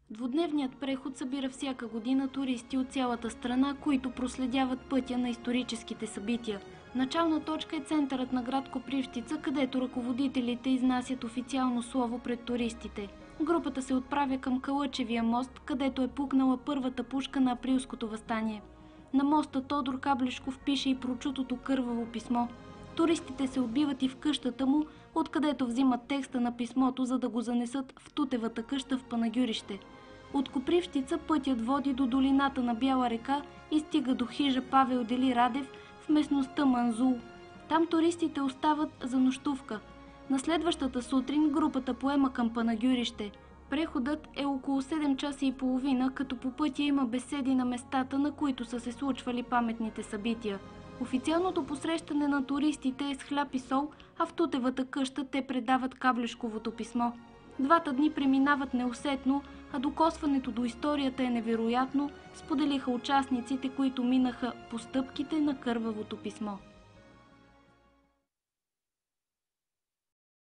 Двудневният преход събира всяка година туристи от цялата страна, които проследяват пътя на историческите събития. Начална точка е центърът на град Копривщица, където ръководителите изнасят официално слово пред туристите. Групата се отправя към Калъчевия мост, където е пукнала първата пушка на априлското въстание. На моста Тодор Каблешков пише и прочутото кърваво писмо. Туристите се отбиват и в къщата му, откъдето взимат текста на писмото, за да го занесат в Тутевата къща в Панагюрище. От Копривщица пътят води до долината на Бяла река и стига до хижа Павел Дели Радев в местността Манзул. Там туристите остават за нощувка. На следващата сутрин групата поема към Панагюрище. Преходът е около 7 часа и половина, като по пътя има беседи на местата, на които са се случвали паметните събития. Официалното посрещане на туристите е с хляб и сол, а в Тутевата къща те предават Каблешковото писмо. Двата дни преминават неусетно, а докосването до историята е невероятно, споделиха участниците, които минаха по стъпките на кървавото писмо.